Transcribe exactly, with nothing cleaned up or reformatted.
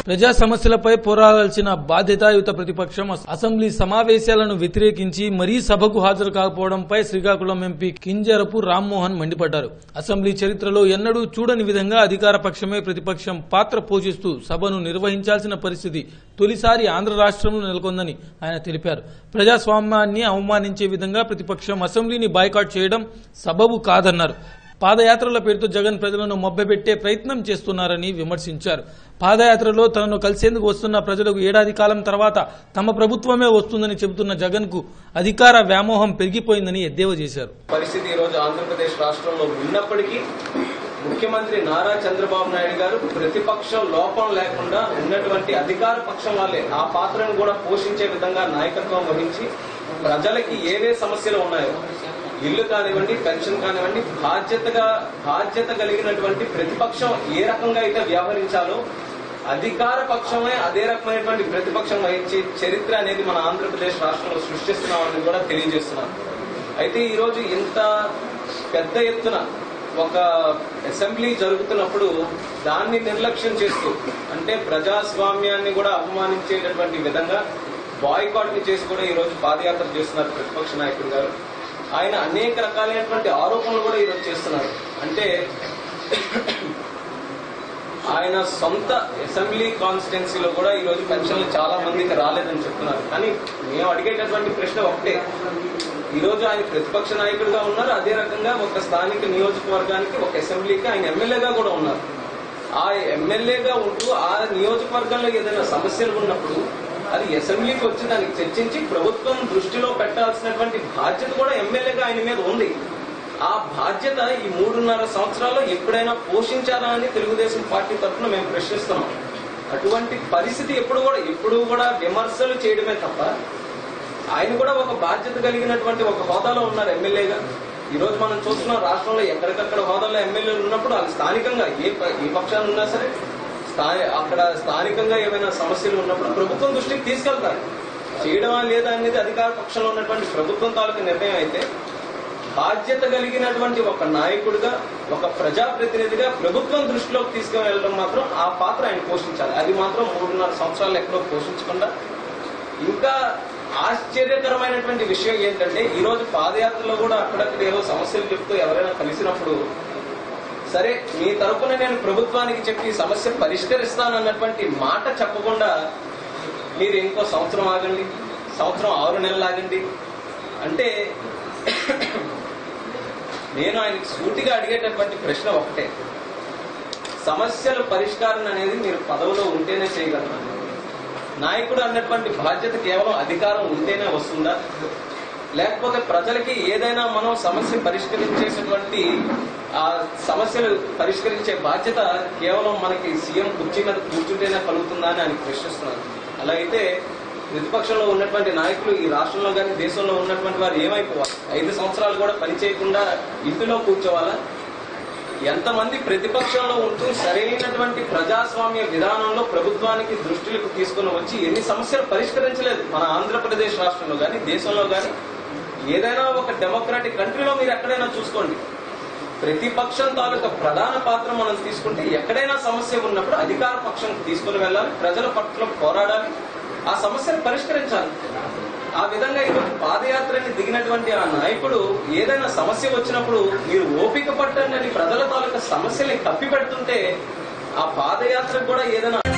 ప్రజా సమస్యలపై పోరాడాల్సిన బాధ్యతాయుత ప్రతిపక్షం అసెంబ్లీ సమావేశాలను వ్యతిరేకించి మరీ సభకు హాజరు కాకపోవడంపై శ్రీకాకుళం ఎంపీ కింజరపు రామ్మోహన్ మండిపడ్డారు. అసెంబ్లీ చరిత్రలో ఎన్నడూ చూడని విధంగా అధికార పక్షమే ప్రతిపక్షం పాత్ర పోషిస్తూ సభను నిర్వహించాల్సిన పరిస్థితి తొలిసారి ఆంధ్ర రాష్ట్రంలో నెలకొందని ఆయన తెలిపారు. ప్రజాస్వామ్యాన్ని అవమానించే విధంగా ప్రతిపక్షం అసెంబ్లీని బాయ్కాట్ చేయడం సబబు కాదన్నారు. పాదయాత్రల పేరుతో జగన్ ప్రజలను మభ్యపెట్టే ప్రయత్నం చేస్తున్నారని విమర్శించారు. పాదయాత్రలో తనను కలిసేందుకు వస్తున్న ప్రజలకు ఏడాది కాలం తర్వాత తమ ప్రభుత్వమే వస్తుందని చెబుతున్న జగన్ కు అధికార వ్యామోహం పెరిగిపోయిందని ఎద్దేవా చేశారు. పరిస్థితి ఈ రోజు ఆంధ్రప్రదేశ్ రాష్ట్రంలో ఉన్నప్పటికీ ముఖ్యమంత్రి నారా చంద్రబాబు నాయుడు గారు ప్రతిపక్షం లోపం లేకుండా ఉన్నటువంటి అధికార పక్షం వాళ్ళే ఆ పాత్రను కూడా పోషించే విధంగా నాయకత్వం వహించి ప్రజలకి ఏవే సమస్యలు ఉన్నాయో ఇల్లు కానివ్వండి, పెన్షన్ కానివ్వండి, బాధ్యతగా బాధ్యత కలిగినటువంటి ప్రతిపక్షం ఏ రకంగా అయితే వ్యవహరించాలో అధికార పక్షమే అదే రకమైనటువంటి ప్రతిపక్షం వహించే చరిత్ర అనేది మన ఆంధ్రప్రదేశ్ రాష్ట్రంలో సృష్టిస్తున్నామని కూడా తెలియజేస్తున్నాం. అయితే ఈ రోజు ఇంత పెద్ద ఎత్తున ఒక అసెంబ్లీ జరుగుతున్నప్పుడు దాన్ని నిర్లక్ష్యం చేస్తూ అంటే ప్రజాస్వామ్యాన్ని కూడా అవమానించేటటువంటి విధంగా బాయ్కాట్ ని చేసి కూడా ఈ రోజు పాదయాత్ర చేస్తున్నారు ప్రతిపక్ష నాయకుడు గారు. ఆయన అనేక రకాలైనటువంటి ఆరోపణలు కూడా ఈరోజు చేస్తున్నారు. అంటే ఆయన సొంత అసెంబ్లీ కాన్స్టిట్యున్సీలో కూడా ఈ రోజు పెన్షన్లు చాలా మందికి రాలేదని చెప్తున్నారు. కానీ మేము అడిగేటటువంటి ప్రశ్న ఒకటే, ఈ రోజు ఆయన ప్రతిపక్ష నాయకుడిగా ఉన్నారు, అదే రకంగా ఒక స్థానిక నియోజకవర్గానికి ఒక అసెంబ్లీకి ఆయన ఎమ్మెల్యేగా కూడా ఉన్నారు. ఆ ఎమ్మెల్యేగా ఉంటూ ఆ నియోజకవర్గంలో ఏదైనా సమస్యలు ఉన్నప్పుడు అది అసెంబ్లీకి వచ్చి దానికి చర్చించి ప్రభుత్వం దృష్టిలో పెట్టాల్సినటువంటి బాధ్యత కూడా ఎమ్మెల్యేగా ఆయన మీద ఉంది. ఆ బాధ్యత ఈ మూడున్నర సంవత్సరాల్లో ఎప్పుడైనా పోషించారా అని తెలుగుదేశం పార్టీ తరఫున మేము ప్రశ్నిస్తున్నాం. అటువంటి పరిస్థితి ఎప్పుడు కూడా ఎప్పుడు కూడా విమర్శలు చేయడమే తప్ప ఆయన కూడా ఒక బాధ్యత కలిగినటువంటి ఒక హోదాలో ఉన్నారు ఎమ్మెల్యేగా. ఈ రోజు మనం చూస్తున్నాం రాష్ట్రంలో ఎక్కడికక్కడ హోదాలో ఎమ్మెల్యేలు ఉన్నప్పుడు వాళ్ళు స్థానికంగా ఏ ఏ పక్షాలు ఉన్నా సరే అక్కడ స్థానికంగా ఏమైనా సమస్యలు ఉన్నప్పుడు ప్రభుత్వం దృష్టికి తీసుకెళ్తారు. చేయడమా లేదా అనేది అధికార పక్షంలో ఉన్నటువంటి ప్రభుత్వం తాలూకు నిర్ణయం అయితే బాధ్యత కలిగినటువంటి ఒక నాయకుడిగా ఒక ప్రజాప్రతినిధిగా ప్రభుత్వం దృష్టిలోకి తీసుకువెళ్ళడం మాత్రం ఆ పాత్ర ఆయన పోషించాలి. అది మాత్రం మూడున్నర సంవత్సరాలు ఎక్కడో పోషించకుండా ఇంకా ఆశ్చర్యకరమైనటువంటి విషయం ఏంటంటే ఈ రోజు పాదయాత్రలో కూడా అక్కడక్కడ ఏవో సమస్యలు చెప్తూ ఎవరైనా కలిసినప్పుడు సరే మీ తరపున నేను ప్రభుత్వానికి చెప్పి సమస్య పరిష్కరిస్తానన్నటువంటి మాట చెప్పకుండా మీరు ఇంకో సంవత్సరం ఆగండి, సంవత్సరం ఆరు నెలలు ఆగండి అంటే నేను ఆయనకి సూటిగా అడిగేటటువంటి ప్రశ్న ఒకటే, సమస్యల పరిష్కారం అనేది మీరు పదవిలో ఉంటేనే చేయగలరు. నాయకుడు అన్నటువంటి బాధ్యత కేవలం అధికారం ఉంటేనే వస్తుందా, లేకపోతే ప్రజలకి ఏదైనా మనం సమస్య పరిష్కరించేటువంటి ఆ సమస్యలు పరిష్కరించే బాధ్యత కేవలం మనకి సీఎం కుర్చీ మీద కూర్చుంటేనే కలుగుతుందా అని ఆయన ప్రశ్నిస్తున్నారు. అలా అయితే ప్రతిపక్షంలో ఉన్నటువంటి నాయకులు ఈ రాష్ట్రంలో కానీ దేశంలో ఉన్నటువంటి వారు ఏమైపోవాలి? ఐదు సంవత్సరాలు కూడా పనిచేయకుండా ఇంటిలో కూర్చోవాలా? ఎంతమంది ప్రతిపక్షంలో ఉంటూ సరైనటువంటి ప్రజాస్వామ్య విధానంలో ప్రభుత్వానికి దృష్టిలోకి తీసుకుని వచ్చి ఎన్ని సమస్యలు పరిష్కరించలేదు మన ఆంధ్రప్రదేశ్ రాష్ట్రంలో కానీ దేశంలో కానీ ఏదైనా ఒక డెమోక్రాటిక్ కంట్రీలో మీరు ఎక్కడైనా చూసుకోండి, ప్రతిపక్షం తాలూకా ప్రధాన పాత్ర మనం తీసుకుంటే ఎక్కడైనా సమస్య ఉన్నప్పుడు అధికార పక్షం తీసుకుని వెళ్ళాలి, ప్రజల పట్ల పోరాడాలి, ఆ సమస్యను పరిష్కరించాలి. ఆ విధంగా ఈరోజు పాదయాత్రని దిగినటువంటి ఆ నాయకుడు ఏదైనా సమస్య వచ్చినప్పుడు మీరు ఓపిక పట్టండి అని ప్రజల తాలూకా సమస్యల్ని కప్పిపెడుతుంటే ఆ పాదయాత్రకు కూడా ఏదైనా